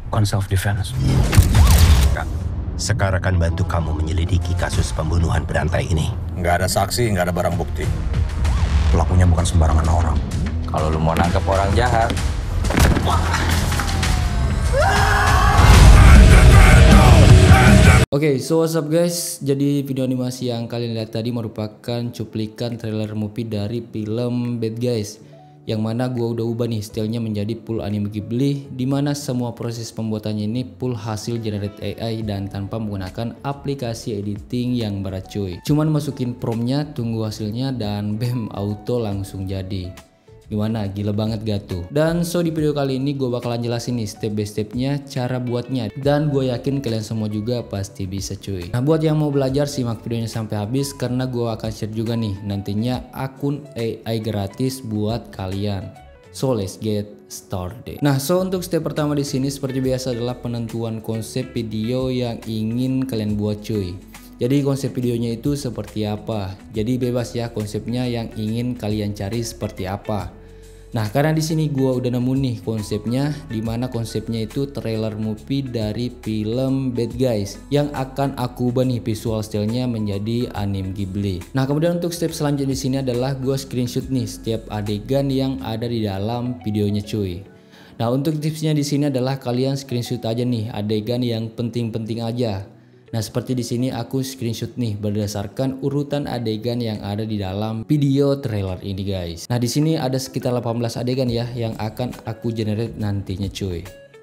bukan self defense. Kak, Sekar akan bantu kamu menyelidiki kasus pembunuhan berantai ini. Nggak ada saksi, nggak ada barang bukti. Pelakunya bukan sembarangan orang. Kalau lu mau nangkep orang jahat, Oke, so what's up guys? Jadi video animasi yang kalian lihat tadi merupakan cuplikan trailer movie dari film Bad Guys, yang mana gua udah ubah nih stylenya menjadi full anime Ghibli, dimana semua proses pembuatannya ini full hasil generate AI dan tanpa menggunakan aplikasi editing yang berat cuy. Cuman masukin promptnya, tunggu hasilnya, dan bam, auto langsung jadi. Gimana? Gila banget gak tuh? Dan so di video kali ini gue bakalan jelasin nih step by stepnya cara buatnya, dan gue yakin kalian semua juga pasti bisa cuy. Nah buat yang mau belajar simak videonya sampai habis, karena gue akan share juga nih nantinya akun AI gratis buat kalian. So let's get started. Nah so untuk step pertama di sini seperti biasa adalah penentuan konsep video yang ingin kalian buat cuy. Jadi konsep videonya itu seperti apa? Jadi bebas ya konsepnya yang ingin kalian cari seperti apa. Nah karena di sini gua udah nemu nih konsepnya, dimana konsepnya itu trailer movie dari film Bad Guys yang akan aku ubah nih visual stylenya menjadi anime Ghibli. Nah kemudian untuk step selanjutnya di sini adalah gua screenshot nih setiap adegan yang ada di dalam videonya cuy. Nah untuk tipsnya di sini adalah kalian screenshot aja nih adegan yang penting-penting aja. Nah seperti di sini aku screenshot nih berdasarkan urutan adegan yang ada di dalam video trailer ini guys. Nah di sini ada sekitar 18 adegan ya yang akan aku generate nantinya cuy.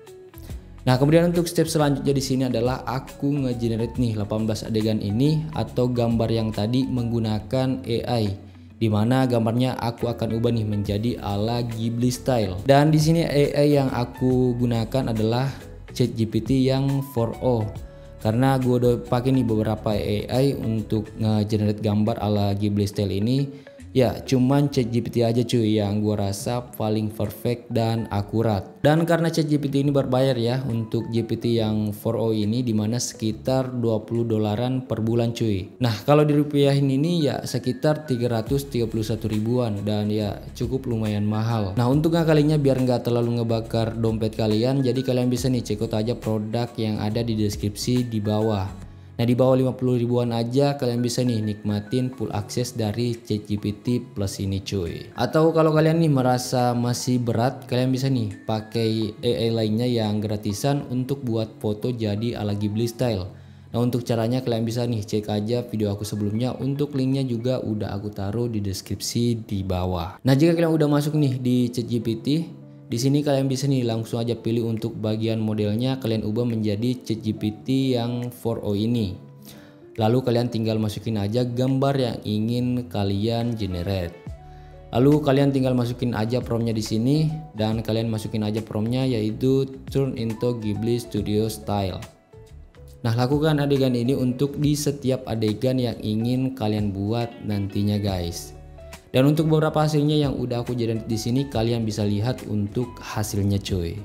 Nah kemudian untuk step selanjutnya di sini adalah aku nge-generate nih 18 adegan ini atau gambar yang tadi menggunakan AI. Dimana gambarnya aku akan ubah nih menjadi ala Ghibli style. Dan di sini AI yang aku gunakan adalah ChatGPT yang 4o. Karena gue udah pakai nih beberapa AI untuk nge-generate gambar ala Ghibli style ini. Ya cuman ChatGPT aja cuy yang gue rasa paling perfect dan akurat. Dan karena ChatGPT ini berbayar ya untuk GPT yang 4o ini, dimana sekitar $20 per bulan cuy. Nah kalau dirupiahin ini ya sekitar 331 ribuan, dan ya cukup lumayan mahal. Nah untuk ngakalinya biar nggak terlalu ngebakar dompet kalian, jadi kalian bisa nih check out aja produk yang ada di deskripsi di bawah. Nah di bawah 50 ribuan aja kalian bisa nih nikmatin full akses dari ChatGPT Plus ini cuy. Atau kalau kalian nih merasa masih berat, kalian bisa nih pakai AI lainnya yang gratisan untuk buat foto jadi ala Ghibli style. Nah untuk caranya kalian bisa nih cek aja video aku sebelumnya, untuk linknya juga udah aku taruh di deskripsi di bawah. Nah jika kalian udah masuk nih di ChatGPT, di sini kalian bisa nih langsung aja pilih untuk bagian modelnya, kalian ubah menjadi ChatGPT yang 4o ini. Lalu kalian tinggal masukin aja gambar yang ingin kalian generate. Lalu kalian tinggal masukin aja promptnya di sini, dan kalian masukin aja promptnya yaitu turn into Ghibli Studio style. Nah lakukan adegan ini untuk di setiap adegan yang ingin kalian buat nantinya guys. Dan untuk beberapa hasilnya yang udah aku generate di sini, kalian bisa lihat untuk hasilnya cuy.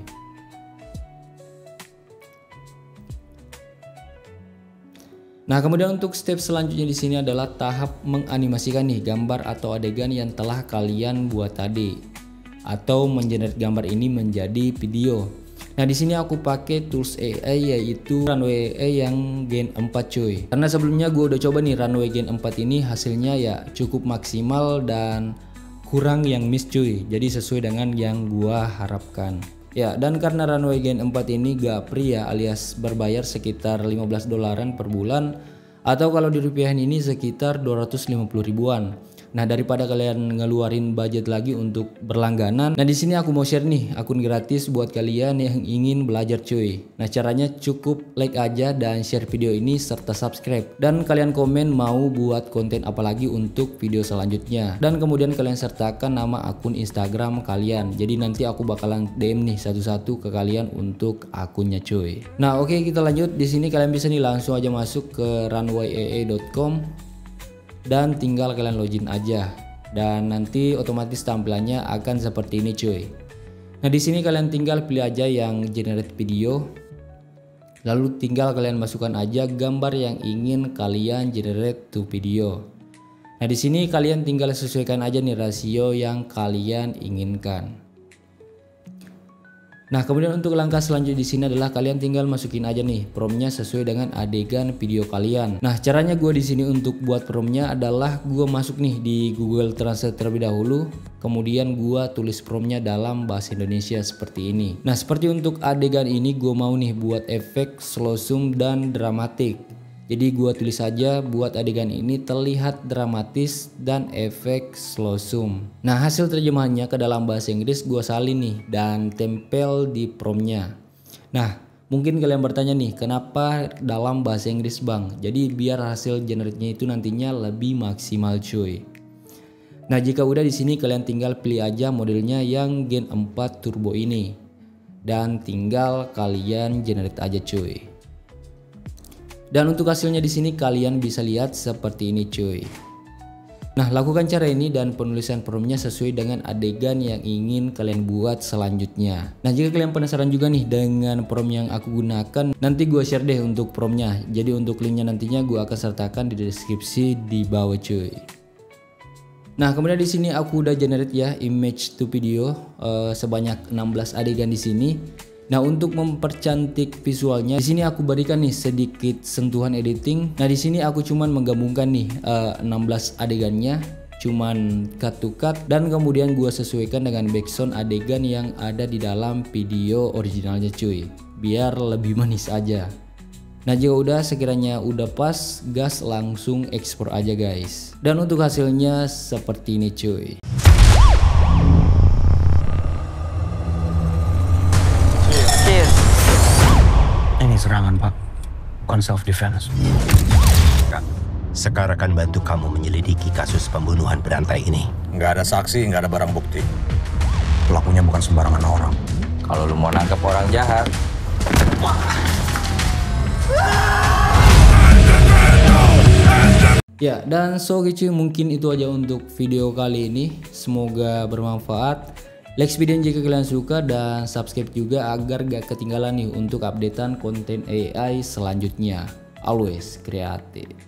Nah kemudian untuk step selanjutnya di sini adalah tahap menganimasikan nih gambar atau adegan yang telah kalian buat tadi, atau mengenerate gambar ini menjadi video. Nah di sini aku pakai tools AI yaitu Runway AI yang Gen 4 cuy. Karena sebelumnya gue udah coba nih Runway Gen 4 ini, hasilnya ya cukup maksimal dan kurang yang miss cuy. Jadi sesuai dengan yang gua harapkan. Ya dan karena Runway Gen 4 ini gak free ya, alias berbayar sekitar $15 per bulan, atau kalau dirupiahin ini sekitar 250 ribuan. Nah daripada kalian ngeluarin budget lagi untuk berlangganan, nah di sini aku mau share nih akun gratis buat kalian yang ingin belajar cuy. Nah caranya cukup like aja dan share video ini serta subscribe, dan kalian komen mau buat konten apa lagi untuk video selanjutnya, dan kemudian kalian sertakan nama akun Instagram kalian. Jadi nanti aku bakalan DM nih satu-satu ke kalian untuk akunnya cuy. Nah oke kita lanjut. Di sini kalian bisa nih langsung aja masuk ke runwayai.com dan tinggal kalian login aja, dan nanti otomatis tampilannya akan seperti ini cuy. Nah di sini kalian tinggal pilih aja yang generate video, lalu tinggal kalian masukkan aja gambar yang ingin kalian generate to video. Nah di sini kalian tinggal sesuaikan aja nih rasio yang kalian inginkan. Nah, kemudian untuk langkah selanjutnya di sini adalah kalian tinggal masukin aja nih promptnya sesuai dengan adegan video kalian. Nah, caranya gue di sini untuk buat promptnya adalah gue masuk nih di Google Translate terlebih dahulu, kemudian gue tulis promptnya dalam bahasa Indonesia seperti ini. Nah, seperti untuk adegan ini gue mau nih buat efek slow zoom dan dramatik. Jadi gue tulis saja buat adegan ini terlihat dramatis dan efek slow zoom. Nah, hasil terjemahannya ke dalam bahasa Inggris gue salin nih dan tempel di promptnya. Nah, mungkin kalian bertanya nih, kenapa dalam bahasa Inggris bang? Jadi biar hasil generate-nya itu nantinya lebih maksimal cuy. Nah, jika udah di sini kalian tinggal pilih aja modelnya yang Gen 4 Turbo ini. Dan tinggal kalian generate aja cuy. Dan untuk hasilnya di sini kalian bisa lihat seperti ini cuy. Nah, lakukan cara ini dan penulisan promptnya sesuai dengan adegan yang ingin kalian buat selanjutnya. Nah, jika kalian penasaran juga nih dengan prompt yang aku gunakan, nanti gue share deh untuk promptnya. Jadi untuk linknya nantinya gue akan sertakan di deskripsi di bawah cuy. Nah, kemudian di sini aku udah generate ya image to video sebanyak 16 adegan di sini. Nah, untuk mempercantik visualnya di sini aku berikan nih sedikit sentuhan editing. Nah, di sini aku cuman menggabungkan nih 16 adegannya, cuman cut to cut dan kemudian gua sesuaikan dengan background adegan yang ada di dalam video originalnya cuy, biar lebih manis aja. Nah, jika udah sekiranya udah pas, gas langsung ekspor aja guys. Dan untuk hasilnya seperti ini cuy. Ini serangan, Pak. Bukan self defense. Kak, Sekar akan bantu kamu menyelidiki kasus pembunuhan berantai ini. Nggak ada saksi, nggak ada barang bukti. Pelakunya bukan sembarangan orang. Kalau lu mau nangkep orang jahat, Ya, dan so gitu mungkin itu aja untuk video kali ini. Semoga bermanfaat. Like video jika kalian suka dan subscribe juga agar gak ketinggalan nih untuk updatean konten AI selanjutnya. Always kreatif.